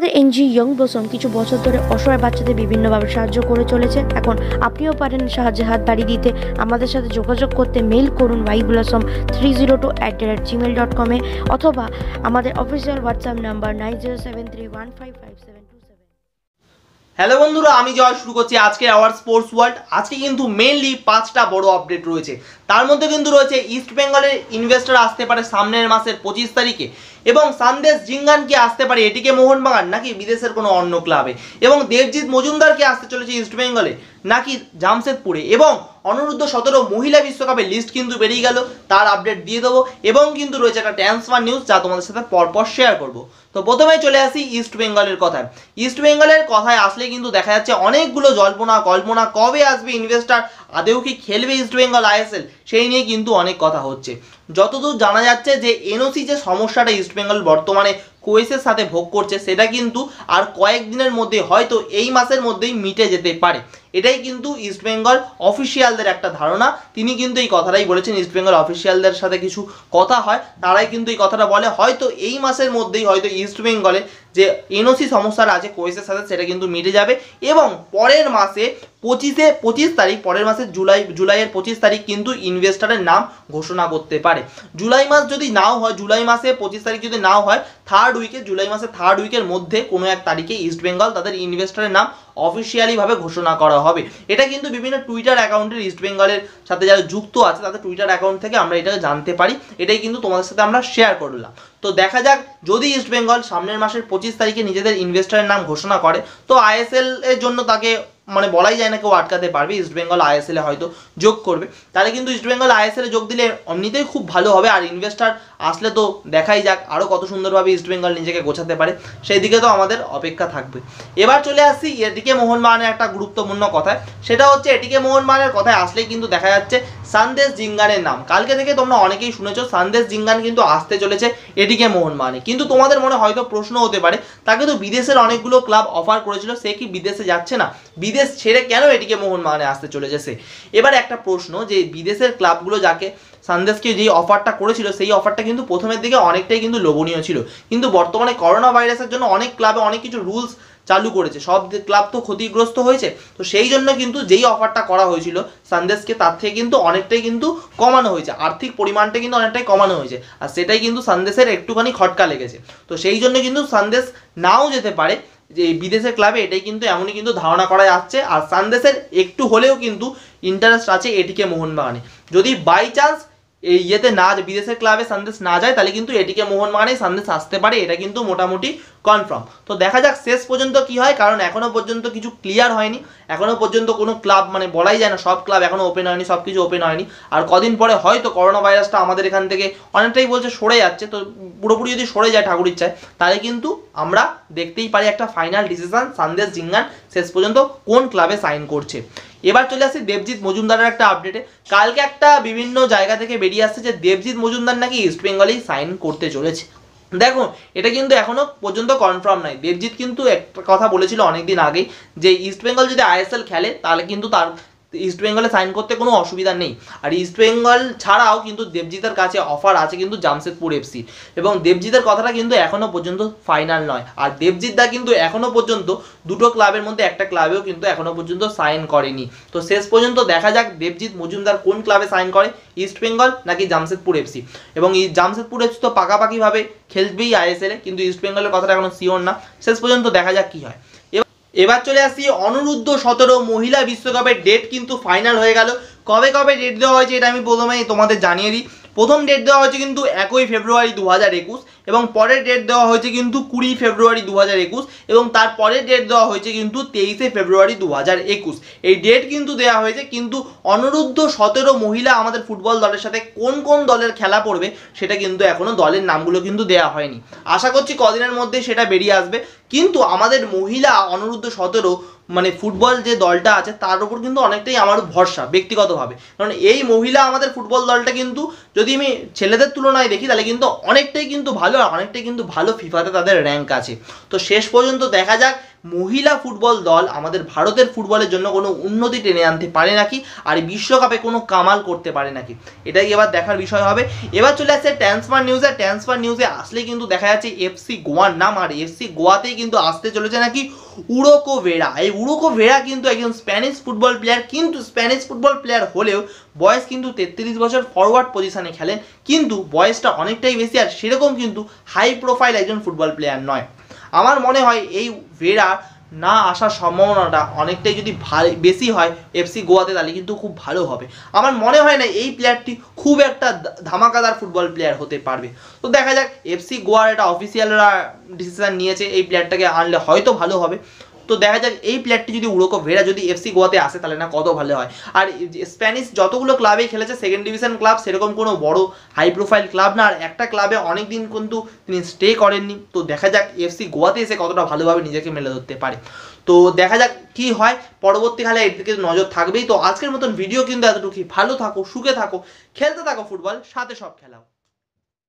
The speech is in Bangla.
আমাদের এনজি ইয়ং ব্লসম কিছু বছর ধরে অসহায় বাচ্চাদের বিভিন্নভাবে সাহায্য করে চলেছে। এখন আপনিও পারেন সাহায্যে হাত বাড়িয়ে দিতে। আমাদের সাথে যোগাযোগ করতে মেইল করুন yblossom302@gmail.com অথবা আমাদের অফিসিয়াল হোয়াটসঅ্যাপ নাম্বার 9073155727। হ্যালো বন্ধুরা, আমি জয় শুরু করছি আজকে আওয়ার স্পোর্টস ওয়ার্ল্ড। আজকে কিন্তু মেইনলি 5টা বড় আপডেট রয়েছে। তার মধ্যে কিন্তু রয়েছে ইস্ট বেঙ্গলের ইনভেস্টর আসতে পারে সামনের মাসের 25 তারিখে, এবং সন্দেশ জিঙ্গান কি আসতে পারে এটিকে মোহনবাগান নাকি বিদেশের কোনো অন্য ক্লাবে, এবং দেবজিৎ মজুমদার কি আসতে চলেছে ইস্ট বেঙ্গলে নাকি জামশেদপুরে, এবং অনূর্ধ্ব 17 মহিলা বিশ্বকাপের লিস্ট কিন্তু বেরিয়ে গেল, তার আপডেট দিয়ে দেবো, এবং কিন্তু রয়েছে একটা ট্রান্সফার নিউজ যা তোমাদের সাথে পরপর শেয়ার করবো। তো প্রথমেই চলে আসি ইস্ট বেঙ্গলের কথায়। ইস্ট বেঙ্গলের কথায় আসলে কিন্তু দেখা যাচ্ছে অনেকগুলো জল্পনা কল্পনা, কবে আসবে ইনভেস্টার, আদেও কি খেলবে ইস্ট বেঙ্গল আইএসএল, সেই নিয়ে কিন্তু অনেক কথা হচ্ছে। যতদূর জানা যাচ্ছে যে এনওসি যে সমস্যাটা ইস্ট বেঙ্গল বর্তমানে কোয়েসের সাথে ভোগ করছে, সেটা কিন্তু আর কয়েকদিনের মধ্যে হয়তো এই মাসের মধ্যেই মিটে যেতে পারে। এটাই কিন্তু ইস্ট বেঙ্গল অফিসিয়ালদের একটা ধারণা। তিনি কিন্তু এই কথাটাই বলেছেন, ইস্ট বেঙ্গল অফিসিয়ালদের সাথে কিছু কথা হয়, তারাই কিন্তু এই কথাটা বলে হয়তো এই মাসের মধ্যেই হয়তো ইস্ট বেঙ্গলে যে এনওসি সমস্যাটা আছে কোয়েসের সাথে সেটা কিন্তু মিটে যাবে, এবং পরের মাসে 25 তারিখ, পরের মাসে জুলাইয়ের 25 তারিখ কিন্তু ইনভেস্টারের নাম ঘোষণা করতে পারে। জুলাই মাস যদি নাও হয়, জুলাই মাসে 25 তারিখ যদি নাও হয়, জুলাই মাসের থার্ড উইকের মধ্যে কোনো এক তারিখে ইস্ট বেঙ্গল তাদের ইনভেস্টারের নাম অফিসিয়ালি ভাবে ঘোষণা করা হবে। এটা কিন্তু বিভিন্ন টুইটার অ্যাকাউন্টের ইস্ট বেঙ্গলের সাথে যারা যুক্ত আছে তাদের টুইটার অ্যাকাউন্ট থেকে আমরা এটাকে জানতে পারি। এটাই কিন্তু তোমাদের সাথে আমরা শেয়ার করলাম। তো দেখা যাক, যদি ইস্ট বেঙ্গল সামনের মাসের 25 তারিখে নিজেদের ইনভেস্টারের নাম ঘোষণা করে, তো আইএসএল এর জন্য তাকে মানে বলাই যায় না কেউ আটকাতে পারবে। ইস্ট বেঙ্গল আইএসএল এ হয়তো যোগ করবে, তাহলে কিন্তু ইস্ট বেঙ্গল আইএসএল এ যোগ দিলে এমনিতেই খুব ভালো হবে। আর ইনভেস্টার আসলে তো দেখাই যাক আরও কত সুন্দরভাবে ইস্ট বেঙ্গল নিজেকে গোছাতে পারে, সেই দিকে তো আমাদের অপেক্ষা থাকবে। এবার চলে আসছি এটিকে মোহনবাগানের একটা গুরুত্বপূর্ণ কথায়, সেটা হচ্ছে এটিকে মোহনবাগানের কথায় আসলেই কিন্তু দেখা যাচ্ছে সন্দেশ জিঙ্গানের নাম। কালকে থেকে তোমরা অনেকেই শুনেছো সন্দেশ জিঙ্গান কিন্তু আসতে চলেছে এটিকে মোহনবাগানে। কিন্তু তোমাদের মনে হয়তো প্রশ্ন হতে পারে, তাকে তো বিদেশের অনেকগুলো ক্লাব অফার করেছিল, সে কি বিদেশে যাচ্ছে না? বিদেশ ছেড়ে কেন এটিকে মোহনবাগানে আসতে চলেছে সে? এবার একটা প্রশ্ন, যে বিদেশের ক্লাবগুলো যাকে সন্দেশকে যেই অফারটা করেছিল, সেই অফারটা কিন্তু প্রথমের দিকে অনেকটাই কিন্তু লোভনীয় ছিল, কিন্তু বর্তমানে করোনা ভাইরাসের জন্য অনেক ক্লাবে অনেক কিছু রুলস চালু করেছে, সব ক্লাব তো ক্ষতিগ্রস্ত হয়েছে। তো সেই জন্য কিন্তু যেই অফারটা করা হয়েছিল সন্দেশকে, তার থেকে কিন্তু অনেকটাই কিন্তু কমানো হয়েছে, আর্থিক পরিমাণটা কিন্তু অনেকটাই কমানো হয়েছে, আর সেটাই কিন্তু সন্দেশের একটুখানি খটকা লেগেছে। তো সেই জন্য কিন্তু সন্দেশ নাও যেতে পারে যে বিদেশের ক্লাবে, এটাই কিন্তু এমনই কিন্তু ধারণা করা যাচ্ছে। আর সন্দেশের একটু হলেও কিন্তু ইন্টারেস্ট আছে এটিকে মোহনবাগানে। যদি বাই চান্স এই ইয়েতে না বিদেশের ক্লাবে সন্দেশ না যায়, তাহলে কিন্তু এটিকে মোহনবাগানে সন্দেশ আসতে পারে, এটা কিন্তু মোটামুটি কনফার্ম। তো দেখা যাক শেষ পর্যন্ত কি হয়, কারণ এখনো পর্যন্ত কিছু ক্লিয়ার হয়নি, এখনো পর্যন্ত কোনো ক্লাব মানে বলাই যায় না, সব ক্লাব এখনো ওপেন হয়নি, সব কিছু ওপেন হয়নি। আর কদিন পরে হয়তো করোনা ভাইরাসটা আমাদের এখান থেকে অনেকটাই বলছে সরে যাচ্ছে, তো পুরোপুরি যদি সরে যায় ঠাকুর ইচ্ছায়, তাহলে কিন্তু আমরা দেখতেই পারি একটা ফাইনাল ডিসিশন সন্দেশ জিঙ্গান শেষ পর্যন্ত কোন ক্লাবে সাইন করছে। এবার চলে আসি দেবজিৎ মজুমদারের একটা আপডেটে। কালকে একটা বিভিন্ন জায়গা থেকে বেরিয়ে আসছে যে দেবজিৎ মজুমদার নাকি ইস্ট বেঙ্গলেই সাইন করতে চলেছে। দেখো, এটা কিন্তু এখনো পর্যন্ত কনফার্ম নাই। দেবজিৎ কিন্তু একটা কথা বলেছিল অনেকদিন আগেই, যে ইস্ট বেঙ্গল যদি আইএসএল খেলে তাহলে কিন্তু তার ইস্ট বেঙ্গলে সাইন করতে কোনো অসুবিধা নেই। আর ইস্ট বেঙ্গল ছাড়াও কিন্তু দেবজিতের কাছে অফার আছে কিন্তু জামশেদপুর এফসি, এবং দেবজিতের কথাটা কিন্তু এখনো পর্যন্ত ফাইনাল নয়। আর দেবজিৎ দা কিন্তু এখনো পর্যন্ত দুটো ক্লাবের মধ্যে একটা ক্লাবেও কিন্তু এখনো পর্যন্ত সাইন করেনি। তো শেষ পর্যন্ত দেখা যাক দেবজিৎ মজুমদার কোন ক্লাবে সাইন করে, ইস্ট বেঙ্গল নাকি জামশেদপুর এফসি। এবং এই জামশেদপুর এফসি তো পাকাপাকিভাবে খেলবেই আইএসএল এ, কিন্তু ইস্ট বেঙ্গলের কথাটা এখনো শিওর না। শেষ পর্যন্ত দেখা যাক কি হয়। এবার চলে আসি অনূর্ধ্ব 17 মহিলা বিশ্বকাপের ডেট কিন্তু ফাইনাল হয়ে গেল। কবে কবে ডেট দেওয়া হয়েছে এটা আমি প্রথমেই তোমাদের জানিয়ে দিই। প্রথম ডেট দেওয়া হয়েছে কিন্তু 1 ফেব্রুয়ারি 2021, এবং পরের ডেট দেওয়া হয়েছে কিন্তু 20 ফেব্রুয়ারি 2021, এবং তার পরের ডেট দেওয়া হয়েছে কিন্তু 23 ফেব্রুয়ারি 2021। এই ডেট কিন্তু দেওয়া হয়েছে, কিন্তু অনূর্ধ্ব 17 মহিলা আমাদের ফুটবল দলের সাথে কোন কোন দলের খেলা পড়বে সেটা কিন্তু এখনো দলের নামগুলো কিন্তু দেওয়া হয়নি। আশা করছি কদিনের মধ্যে সেটা বেরিয়ে আসবে। কিন্তু আমাদের মহিলা অনূর্ধ্ব 17 মানে ফুটবল যে দলটা আছে তার উপর কিন্তু অনেকটাই আমার ভরসা ব্যক্তিগতভাবে, কারণ এই মহিলা আমাদের ফুটবল দলটা কিন্তু যদি আমি ছেলেদের তুলনায় দেখি তাহলে কিন্তু অনেকটাই কিন্তু ভালো, আর অনেকটাই কিন্তু ভালো ফিফাতে তাদের র্যাঙ্ক আছে। তো শেষ পর্যন্ত দেখা যাক মহিলা ফুটবল দল আমাদের ভারতের ফুটবলের জন্য কোনো উন্নতি টেনে আনতে পারে নাকি, আর বিশ্বকাপে কোনো কামাল করতে পারে নাকি, এটাই এবার দেখার বিষয় হবে। এবার চলে আসছে ট্রান্সফার নিউজে আসলে কিন্তু দেখা যাচ্ছে এফসি গোয়ার নাম, আর এফসি গোয়াতেই কিন্তু আসতে চলেছে নাকি উরোকো ভেরা। এই উরোকো ভেরা কিন্তু একজন স্প্যানিশ ফুটবল প্লেয়ার, কিন্তু স্প্যানিশ ফুটবল প্লেয়ার হলেও বয়স কিন্তু 33 বছর, ফরওয়ার্ড পজিশনে খেলেন, কিন্তু বয়সটা অনেকটাই বেশি, আর সেরকম কিন্তু হাই প্রোফাইল একজন ফুটবল প্লেয়ার নয়। আমার মনে হয় এই ভেরা না আসার সম্ভাবনাটা অনেকটাই যদি বেশি হয় এফসি গোয়াতে, তাহলে কিন্তু খুব ভালো হবে। আমার মনে হয় না এই প্লেয়ারটি খুব একটা ধামাকাদার ফুটবল প্লেয়ার হতে পারবে। তো দেখা যাক, এফসি গোয়ার এটা অফিসিয়ালরা ডিসিশন নিয়েছে, এই প্লেয়ারটাকে আনলে হয়তো ভালো হবে। তো দেখা যাক এই প্লেয়ারটি যদি উরোকো ভেরা যদি এফসি গোয়াতে আসে তাহলে না কত ভালো হয়। আর স্প্যানিশ যতগুলো ক্লাবেই খেলেছে সেকেন্ড ডিভিশন ক্লাব, সেরকম কোনো বড় হাই প্রোফাইল ক্লাব না, আর একটা ক্লাবে অনেক দিন কিন্তু তিনি স্টে করেননি। তো দেখা যাক এফসি গোয়াতে এসে কতটা ভালোভাবে নিজেকে মেলে ধরতে পারে। তো দেখা যাক কি হয়, পরবর্তীকালে এর দিকে নজর থাকবেই। তো আজকের মতন ভিডিও কিন্তু এতটুকুই। ভালো থাকো, সুখে থাকো, খেলতে থাকো ফুটবল, সাথে সব খেলাও।